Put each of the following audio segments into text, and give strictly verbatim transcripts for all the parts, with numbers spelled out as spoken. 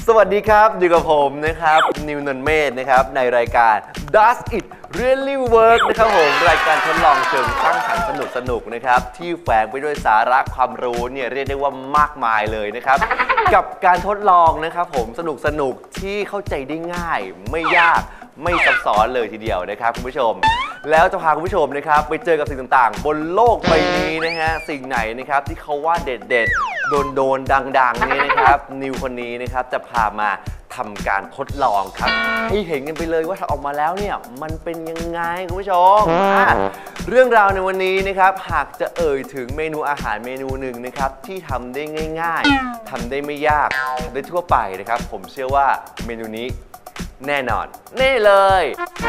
สวัสดีครับอยู่กับผมนะครับนิวนนท์เมธนะครับในรายการ Does It Really Work นะครับผมรายการทดลองเชิงสร้างสรรค์สนุกสนุกนะครับที่แฝงไปด้วยสาระความรู้เนี่ยเรียกได้ว่ามากมายเลยนะครับกับการทดลองนะครับผมสนุกสนุกที่เข้าใจได้ง่ายไม่ยากไม่ซับซ้อนเลยทีเดียวนะครับคุณผู้ชมแล้วจะพาคุณผู้ชมนะครับไปเจอกับสิ่งต่างๆบนโลกใบนี้นะฮะสิ่งไหนนะครับที่เขาว่าเด็ดๆโดนๆดังๆนี่นะครับนิวคนนี้นะครับจะพามาทำการทดลองครับให้เห็นกันไปเลยว่าถ้าออกมาแล้วเนี่ยมันเป็นยังไงคุณผู้ชมเรื่องราวในวันนี้นะครับหากจะเอ่ยถึงเมนูอาหารเมนูหนึ่งนะครับที่ทำได้ง่ายๆทำได้ไม่ยากทำได้ทั่วไปนะครับผมเชื่อว่าเมนูนี้แน่นอนนี่เลย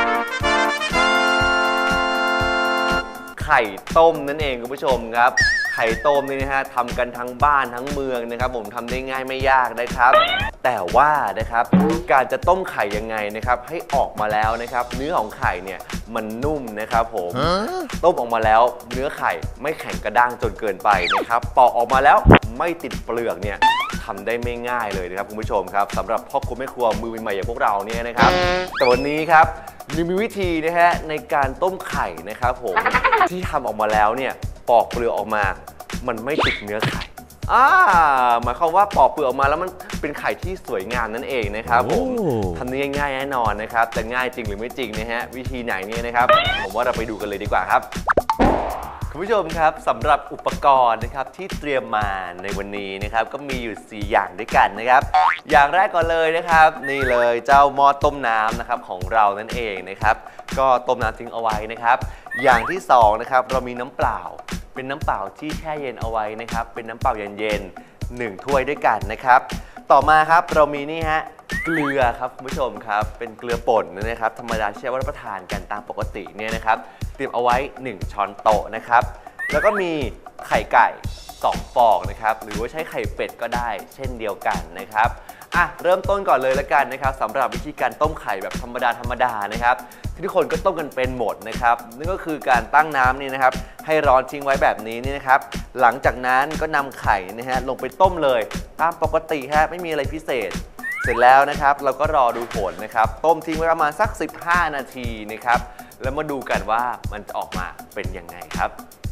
ไข่ต้มนั่นเองคุณผู้ชมครับไข่ต้มนี่นะฮะทำกันทั้งบ้านทั้งเมืองนะครับผมทำได้ง่ายไม่ยากนะครับแต่ว่านะครับการจะต้มไข่ยังไงนะครับให้ออกมาแล้วนะครับเนื้อของไข่เนี่ยมันนุ่มนะครับผมต้มออกมาแล้วเนื้อไข่ไม่แข็งกระด้างจนเกินไปนะครับปอกออกมาแล้วไม่ติดเปลือกเนี่ยทำได้ไม่ง่ายเลยนะครับคุณผู้ชมครับสำหรับพ่อครัวแม่ครัวมือใหม่ๆอย่างพวกเราเนี่ยนะครับแต่วันนี้ครับมีวิธีนะฮะในการต้มไข่นะครับผมที่ทำออกมาแล้วเนี่ยปอกเปลือกออกมามันไม่ติดเนื้อไข่อ่าหมายความว่าปอกเปลือกออกมาแล้วมันเป็นไข่ที่สวยงามนั่นเองนะครับผมทำได้ง่ายๆแน่นอนนะครับแต่ง่ายจริงหรือไม่จริงนะฮะวิธีไหนเนี่ยนะครับผมว่าเราไปดูกันเลยดีกว่าครับคุณผู้ชมครับสำหรับอุปกรณ์นะครับที่เตรียมมาในวันนี้นะครับก็มีอยู่สี่อย่างด้วยกันนะครับอย่างแรกก่อนเลยนะครับนี่เลยเจ้าหม้อต้มน้ำนะครับของเรานั่นเองนะครับก็ต้มน้ำทิ้งเอาไว้นะครับอย่างที่สองนะครับเรามีน้ำเปล่าเป็นน้ำเปล่าที่แช่เย็นเอาไว้นะครับเป็นน้ำเปล่าเย็นๆหนึ่งถ้วยด้วยกันนะครับต่อมาครับเรามีนี่ฮะเกลือครับคุณผู้ชมครับเป็นเกลือป่นนะครับธรรมดาที่ใช้รับประทานกันตามปกติเนี่ยนะครับเตรียมเอาไว้หนึ่งช้อนโต๊ะนะครับแล้วก็มีไข่ไก่สองฟองนะครับหรือว่าใช้ไข่เป็ดก็ได้เช่นเดียวกันนะครับอ่ะเริ่มต้นก่อนเลยละกันนะครับสำหรับวิธีการต้มไข่แบบธรรมดาธรรมดานะครับที่ทุกคนก็ต้มกันเป็นหมดนะครับนั่นก็คือการตั้งน้ำนี่นะครับให้ร้อนทิ้งไว้แบบนี้นี่นะครับหลังจากนั้นก็นำไข่นะฮะลงไปต้มเลยตามปกติฮะไม่มีอะไรพิเศษเสร็จแล้วนะครับเราก็รอดูผลนะครับต้มทิ้งไว้ประมาณสักสิบห้านาทีนะครับแล้วมาดูกันว่ามันจะออกมาเป็นยังไงครับ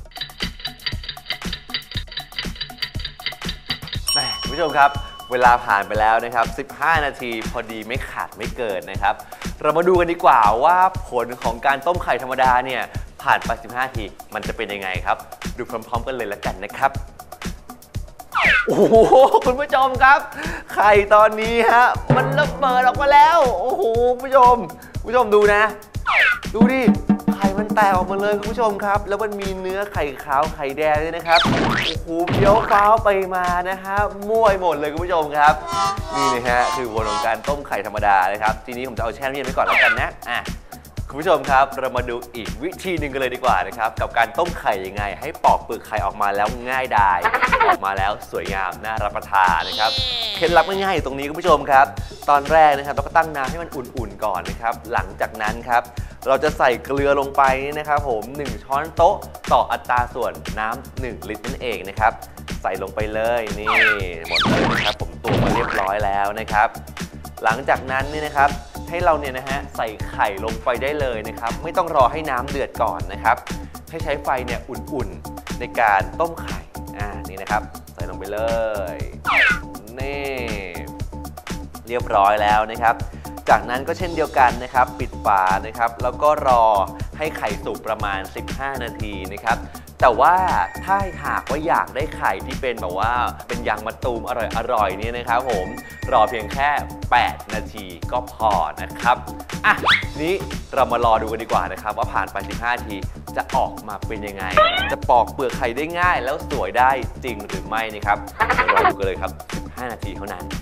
คุณผู้ชมครับเวลาผ่านไปแล้วนะครับสิบห้านาทีพอดีไม่ขาดไม่เกินนะครับเรามาดูกันดีกว่าว่าผลของการต้มไข่ธรรมดาเนี่ยผ่านไปสิบห้านาทีมันจะเป็นยังไงครับดูพร้อมๆกันเลยละกันนะครับโอ้โหคุณผู้ชมครับไข่ตอนนี้ฮะมันระเบิดออกมาแล้วโอ้โหคุณผู้ชมคุณผู้ชมดูนะดูดิไข่มันแตกออกมาเลยคุณผู้ชมครับแล้วมันมีเนื้อไข่ขาวไข่แดงด้วยนะครับโอ้โหเพี้ยวฟ้าวไปมานะฮะมั่วหมดเลยคุณผู้ชมครับนี่นะฮะคือผลของการต้มไข่ธรรมดานะครับทีนี้ผมจะเอาแช่น้ำเย็นไว้ก่อนแล้วกันนะอ่ะคุณผู้ชมครับเรามาดูอีกวิธีหนึ่งกันเลยดีกว่านะครับกับการต้มไข่ยังไงให้ปอกเปลือกไข่ออกมาแล้วง่ายดายออกมาแล้วสวยงามน่ารับประทานนะครับเคล็ดลับง่ายๆอยู่ตรงนี้คุณผู้ชมครับตอนแรกนะครับเราก็ตั้งน้ำให้มันอุ่นๆก่อนนะครับหลังจากนั้นครับเราจะใส่เกลือลงไปนะครับผมหนึ่งช้อนโต๊ะต่ออัตราส่วนน้ำหนึ่งลิตรนั่นเองนะครับใส่ลงไปเลยนี่หมดเลยนะครับผมตวงมาเรียบร้อยแล้วนะครับหลังจากนั้นนี่นะครับให้เราเนี่ยนะฮะใส่ไข่ลงไปได้เลยนะครับไม่ต้องรอให้น้ำเดือดก่อนนะครับให้ใช้ไฟเนี่ยอุ่นๆในการต้มไข่อ่านี่นะครับใส่ลงไปเลยนี่เรียบร้อยแล้วนะครับจากนั้นก็เช่นเดียวกันนะครับปิดฝานะครับแล้วก็รอให้ไข่สุกประมาณสิบห้านาทีนะครับแต่ว่าถ้าหากว่าอยากได้ไข่ที่เป็นแบบว่าเป็นยางมะตูมอร่อยๆนี่นะครับผมรอเพียงแค่แปดนาทีก็พอนะครับอ่ะนี้เรามารอดูกันดีกว่านะครับว่าผ่านไปสิบห้านาทีจะออกมาเป็นยังไงจะปอกเปลือกไข่ได้ง่ายแล้วสวยได้จริงหรือไม่นะครับรอดูกันเลยครับสิบห้านาทีเท่านั้น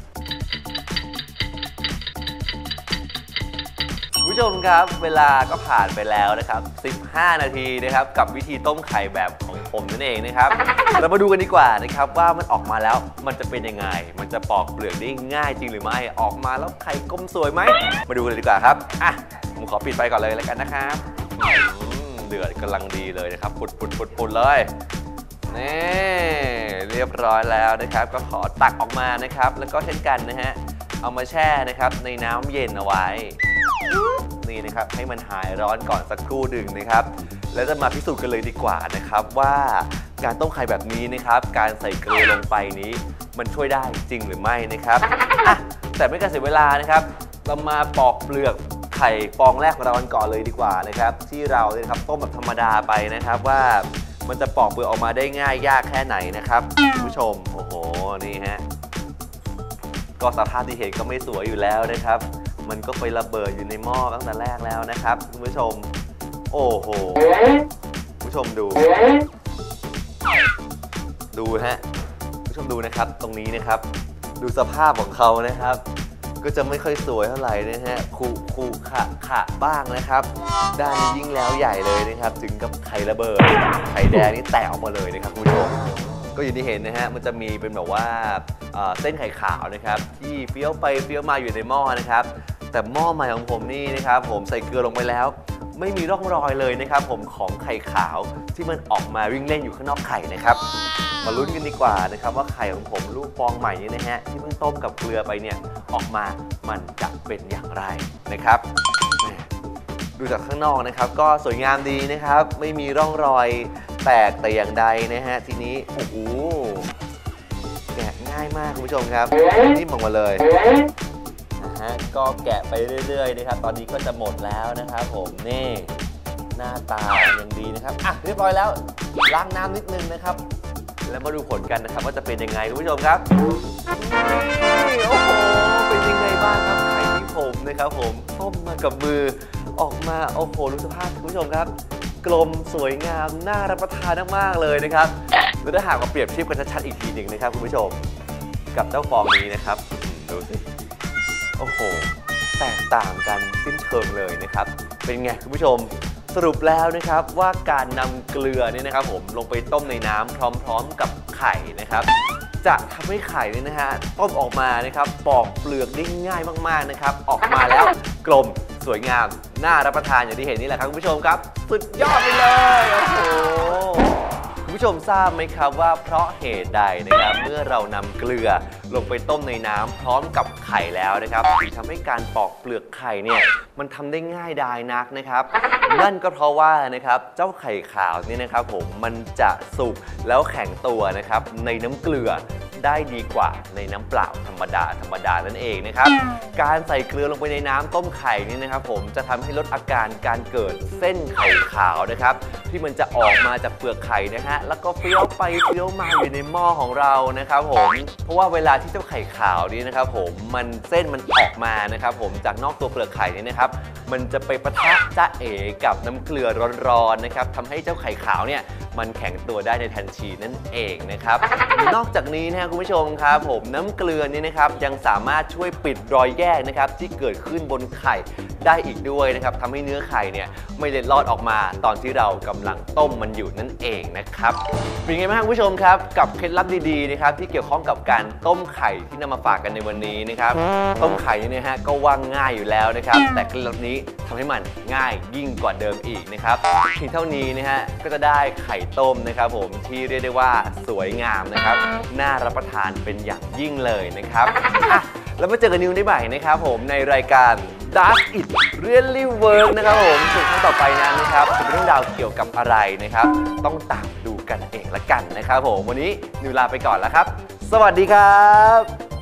ผู้ชมครับเวลาก็ผ่านไปแล้วนะครับสิบห้านาทีนะครับกับวิธีต้มไข่แบบของผมนั่นเองนะครับเรามาดูกันดีกว่านะครับว่ามันออกมาแล้วมันจะเป็นยังไงมันจะปอกเปลือกได้ง่ายจริงหรือไม่ออกมาแล้วไข่กลมสวยไหมมาดูกันเลยดีกว่าครับอ่ะผมขอปิดไฟก่อนเลยแล้วกันนะครับเดือดกำลังดีเลยนะครับปุดปุดปุดปุดเลยนี่เรียบร้อยแล้วนะครับก็ขอตักออกมานะครับแล้วก็เช่นกันนะฮะเอามาแช่นะครับในน้ำเย็นเอาไว้นี่นะครับให้มันหายร้อนก่อนสักครู่หนึ่งนะครับแล้วจะมาพิสูจน์กันเลยดีกว่านะครับว่าการต้มไข่แบบนี้นะครับการใส่เกลือลงไปนี้มันช่วยได้จริงหรือไม่นะครับอ่ะแต่ไม่การเสียเวลานะครับเรามาปอกเปลือกไข่ฟองแรกของเราก่อนเลยดีกว่านะครับที่เราเนี่ยครับต้มแบบธรรมดาไปนะครับว่ามันจะปอกเปลือกออกมาได้ง่ายยากแค่ไหนนะครับคุณผู้ชมโอ้โหนี่ฮะก็สภาพที่เห็นก็ไม่สวยอยู่แล้วนะครับมันก็ไประเบิดอยู่ในหม้อตั้งแต่แรกแล้วนะครับคุณผู้ชมโอ้โหคุณผู้ชมดูดูฮะคุณผู้ชมดูนะครับตรงนี้นะครับดูสภาพของเขานะครับก็จะไม่ค่อยสวยเท่าไหร่นะฮะคูคูขะขะบ้างนะครับด้านนี้ยิ่งแล้วใหญ่เลยนะครับถึงกับไข่ระเบิดไข่แดงนี่แตกออกมาเลยนะครับคุณผู้ชมก็อย่างที่เห็นนะฮะมันจะมีเป็นแบบว่าเส้นไข่ขาวนะครับที่เฟี้ยวไปเฟี้ยวมาอยู่ในหม้อนะครับแต่หม้อใหม่ของผมนี่นะครับผมใส่เกลือลงไปแล้วไม่มีร่องรอยเลยนะครับผมของไข่ขาวที่มันออกมาวิ่งเล่นอยู่ข้างนอกไข่นะครับมาลุ้นกันดีกว่านะครับว่าไข่ของผมลูกฟองใหม่นี้นะฮะที่เพิ่งต้มกับเกลือไปเนี่ยออกมามันจะเป็นอย่างไรนะครับดูจากข้างนอกนะครับก็สวยงามดีนะครับไม่มีร่องรอยแตกแต่อย่างใดนะฮะทีนี้โอ้โหแกะง่ายมากคุณผู้ชมครับนี่มองมาเลยนะฮะก็แกะไปเรื่อยๆนะครับตอนนี้ก็จะหมดแล้วนะครับผมนี่หน้าตายังดีนะครับอ่ะเรียบร้อยแล้วล้างน้ำนิดนึงนะครับแล้วมาดูผลกันนะครับว่าจะเป็นยังไงคุณผู้ชมครับโอ้โหเป็นยังไงบ้างครับไข่ที่ผมนะครับผมต้มมากับมือออกมาโอ้โหดูสภาพคุณผู้ชมครับกลมสวยงามน่ารับประทานมากๆเลยนะครับแล้วถ้าหากมาเปรียบเทียบกันชัดๆอีกทีหนึ่งนะครับคุณผู้ชมกับเจ้าฟองนี้นะครับดูสิโอ้โหแตกต่างกันสิ้นเชิงเลยนะครับเป็นไงคุณผู้ชมสรุปแล้วนะครับว่าการนำเกลือเนี่ยนะครับผมลงไปต้มในน้ำพร้อมๆกับไข่นะครับจะทำให้ไข่เนี่ยนะฮะต้มออกมานะครับปอกเปลือกได้ง่ายมากๆนะครับออกมาแล้วกลมสวยงามน่ารับประทานอย่างที่เห็นนี่แหละครับคุณผู้ชมครับสุดยอดไปเลยโอ้โหคุณผู้ชมทราบไหมครับว่าเพราะเหตุใดนะครับเมื่อเรานำเกลือลงไปต้มในน้ำพร้อมกับไข่แล้วนะครับถึงทำให้การปอกเปลือกไข่เนี่ยมันทำได้ง่ายดายนักนะครับนั่นก็เพราะว่านะครับเจ้าไข่ขาวนี่นะครับผมมันจะสุกแล้วแข็งตัวนะครับในน้ำเกลือได้ดีกว่าในน้ำเปล่าธรรมดาธรรมดานั่นเองนะครับการใส่เกลือลงไปในน้ำต้มไข่นี่นะครับผมจะทำให้ลดอาการการเกิดเส้นไข่ขาวนะครับที่มันจะออกมาจากเปลือกไข่นะฮะแล้วก็เฟี้ยวไปเฟี้ยวมาอยู่ในหม้อของเรานะครับผมเพราะว่าเวลาที่เจ้าไข่ขาวนี้นะครับผมมันเส้นมันออกมานะครับผมจากนอกตัวเปลือกไข่นี่นะครับมันจะไปปะทะจ๊ะเอ๋กับน้ำเกลือร้อนๆนะครับทำให้เจ้าไข่ขาวเนี่ยมันแข็งตัวได้ในทันทีนั่นเองนะครับนอกจากนี้นะครับคุณผู้ชมครับผมน้ำเกลือนี่นะครับยังสามารถช่วยปิดรอยแยกนะครับที่เกิดขึ้นบนไข่ได้อีกด้วยนะครับทำให้เนื้อไข่เนี่ยไม่เล็ดลอดออกมาตอนที่เรากำลังต้มมันอยู่นั่นเองนะครับเป็นไงบ้างคุณผู้ชมครับกับเคล็ดลับดีๆนะครับที่เกี่ยวข้องกับการต้มไข่ที่นำมาฝากกันในวันนี้นะครับต้มไข่นี่นะฮะก็ว่าง่ายอยู่แล้วนะครับแต่เคล็ดลับนี้ทำให้มันง่ายยิ่งกว่าเดิมอีกนะครับเพียงเท่านี้นะฮะก็จะได้ไข่ต้มนะครับผมที่เรียกได้ว่าสวยงามนะครับน่ารับประทานเป็นอย่างยิ่งเลยนะครับอ่ะแล้วมาเจอกันนิวได้ใหม่นะครับผมในรายการ Does It Really Work นะครับผมส่วนครั้งต่อไปนั้นนะครับจะเป็นเรื่องราวเกี่ยวกับอะไรนะครับต้องตามดูกันเองละกันนะครับผมวันนี้นิวลาไปก่อนแล้วครับสวัสดีครับ